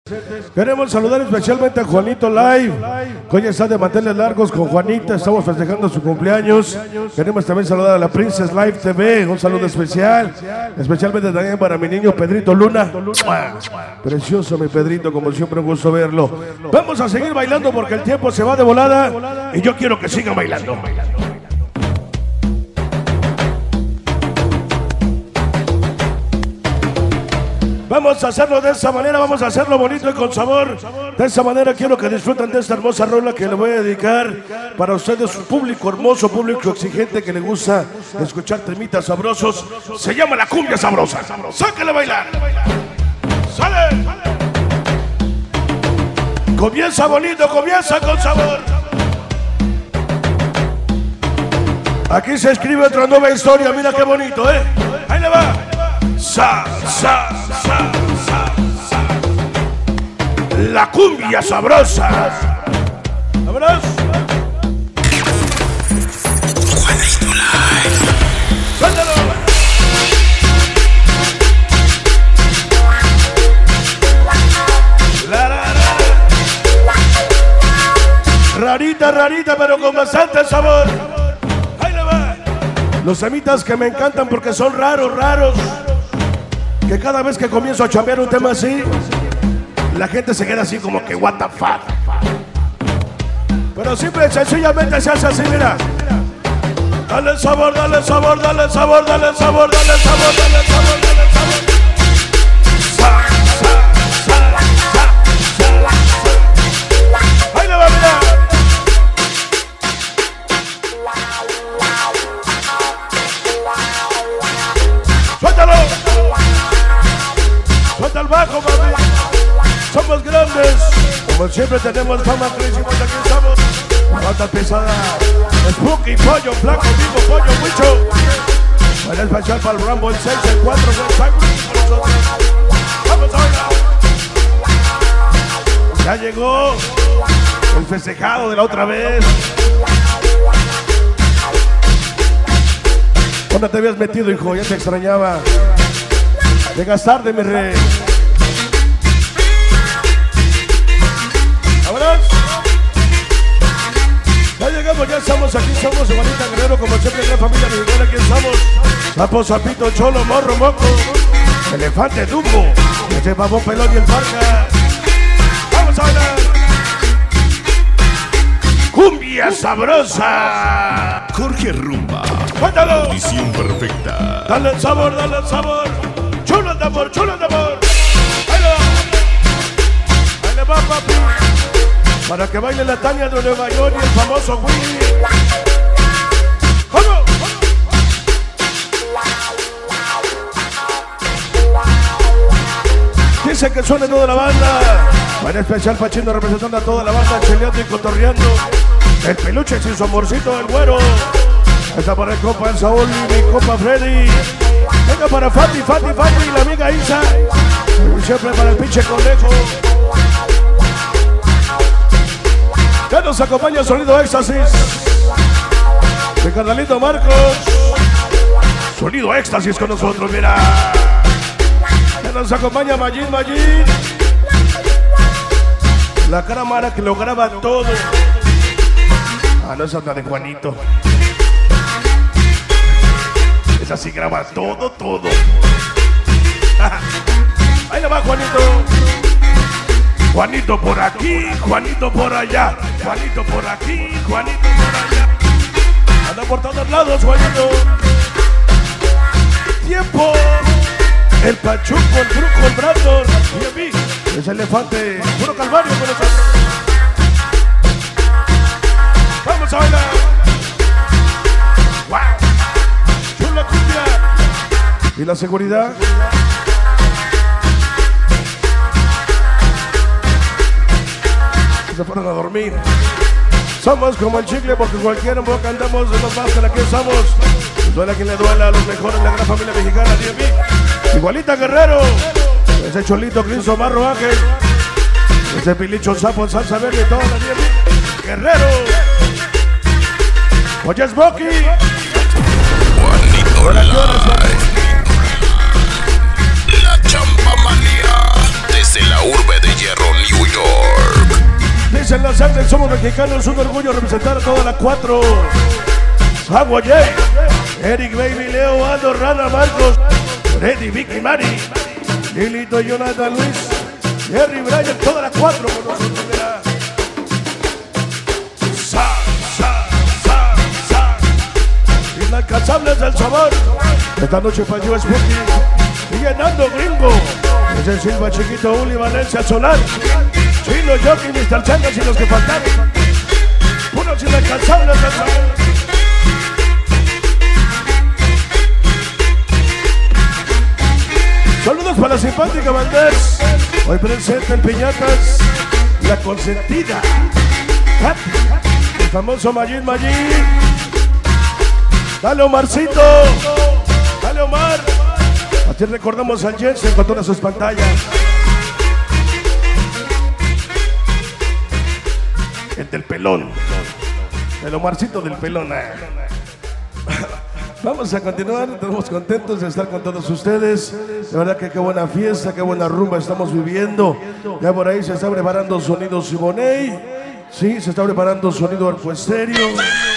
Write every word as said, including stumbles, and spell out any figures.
Queremos saludar especialmente a Juanito Live, que hoy está de manteles largos con Juanita. Estamos festejando su cumpleaños. Queremos también saludar a la Princess Live T V, un saludo especial, especialmente también para mi niño Pedrito Luna. Precioso mi Pedrito, como siempre un gusto verlo. Vamos a seguir bailando porque el tiempo se va de volada y yo quiero que sigan bailando. Vamos a hacerlo de esa manera, vamos a hacerlo bonito y con sabor. De esa manera quiero que disfruten de esta hermosa rola que le voy a dedicar para ustedes, su público hermoso, público exigente que le gusta escuchar temitas sabrosos. Se llama la cumbia sabrosa. ¡Sáquenle a bailar! ¡Sale! Comienza bonito, comienza con sabor. Aquí se escribe otra nueva historia, mira qué bonito, ¿eh? Ahí le va. Sa, sa, sa, sa, sa. La cumbia sabrosa. ¿Vámonos? Juanito Live. ¡Suéltalo! La, la, la. Rarita, rarita, pero con bastante sabor. Ahí le va. Los temitas que me encantan porque son raros, raros. Que cada vez que comienzo a chambear un tema así, la gente se queda así como que what the fuck. Pero simple y sencillamente se hace así, mira. Dale sabor, dale sabor, dale sabor, dale sabor, dale sabor, dale sabor, dale sabor. Sa, sa, sa, sa, sa, sa. Ahí le va, mira. Suéltalo. Suelta el bajo, mami. Somos grandes. Como siempre tenemos fama, crecimos, aquí estamos. La banda pesada. Spooky, pollo, flaco, vivo, pollo, mucho. Para el especial para el Rambo, el seis, el cuatro, el cinco. Vamos a bailar. Ya llegó el festejado de la otra vez. ¿Dónde te habías metido, hijo? Ya te extrañaba. Llegas tarde, mi rey. ¡Vámonos! Ya llegamos, ya estamos aquí, somos Juanita Guerrero, como siempre, gran familia mexicana, aquí estamos. Sapo, sapito, cholo, morro, moco, elefante, dumbo, ese babón, pelón y el parca. ¡Vamos a bailar! ¡Cumbia sabrosa! Jorge Rumba. ¡Cuéntalo! Audición perfecta. Dale el sabor, dale el sabor. Chulo de amor, chulo de amor. Ahí le va. Ahí le va, papi. Para que baile la Tania de Nueva York y el famoso Willy. ¿Cómo? Dice que suene toda la banda. Para especial Pachino representando a toda la banda, cheleando y cotorreando. El peluche sin su amorcito, el güero. Está para el compa el Saúl y mi compa Freddy. Venga para Fati, Fati, Fati y la amiga Isa. Y siempre para el pinche conejo. Ya nos acompaña Sonido Éxtasis. De carnalito Marcos. Sonido Éxtasis con nosotros, mira. Ya nos acompaña Majid, Majid. La cámara que lo graba todo. Ah, no es anda de Juanito. Esa sí graba todo, todo. Ahí le va Juanito. Juanito por aquí, Juanito por allá. Juanito por aquí, Juanito por allá. Anda por todos lados, Juanito. Tiempo. El Pachuco, el Truco, el Brandon. Y a mí, ese elefante, puro calvario con nosotros. Vamos a bailar. Wow. Chula cumbia. ¿Y la seguridad? Se fueron a dormir. Somos como el chicle porque cualquier boca andamos de los más que aquí estamos. Duela quien le duela, a los mejores de la gran familia mexicana, D M V. Igualita Guerrero. Ese Cholito, Cristo, Marro, Ángel. Ese Pilicho, Sapo, Salsa Verde, toda la D M V. Guerrero. Oye, Smokey. Juanito Live. La Champamanía. Desde la urbe de Hierro en la sangre, somos mexicanos, un orgullo representar a toda la cuatro. Agua J, Eric Baby, Leo, Aldo, Rana, Marcos, Freddy, Vicky, Mari, Lilito, Jonathan, Luis, Jerry, Brian, toda la cuatro con nosotros. Sa, sa, sa, sa. Inalcanzables del sabor. Esta noche para yo Spooky y llenando gringo. Desde Silva, Chiquito, Uli, Valencia, Solar, Chino, Jockey, mister Changas y los que faltaron. Unos inalcanzables del sabor. Saludos para la simpática Valdés. Hoy presente en Piñatas la consentida Katy, el famoso Mayín Mayín. Dale Omarcito, dale Omar. Así recordamos al Jensen con todas sus pantallas. El del pelón, el Omarcito del pelón. Vamos a continuar, estamos contentos de estar con todos ustedes. De verdad que qué buena fiesta, qué buena rumba estamos viviendo. Ya por ahí se está preparando sonido Siboney. Sí, se está preparando sonido Arcoestéreo.